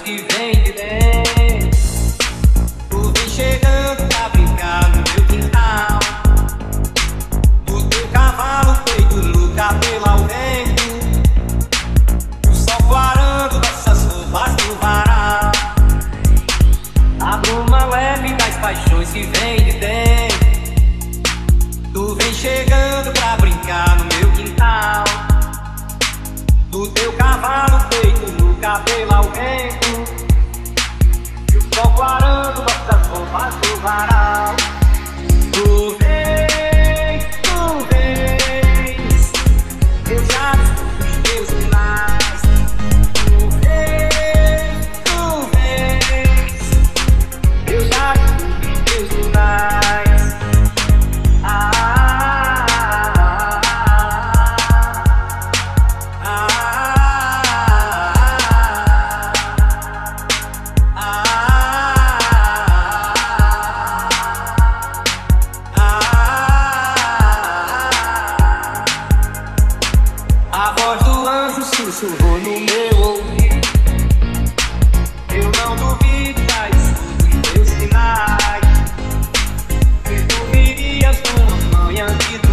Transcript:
que vem de dentro. Tu vem chegando pra brincar no meu quintal. O teu cavalo feito no cabelo ao vento. O sol clarando nossas roupas no varal. A bruma leve das paixões que vem de dentro. Tu vem chegando pra brincar no meu quintal. Do teu cavalo feito no cabelo ao vento. E o sol clarando nossas roupas do varal. Tu vens, eu já descobri os teus sinais. Tu vens, eu já descobri os teus sinais. A voz do anjo sussurrou no meu ouvido. Eu não duvido, já escuto os teus sinais. Que tu virias numa manhã de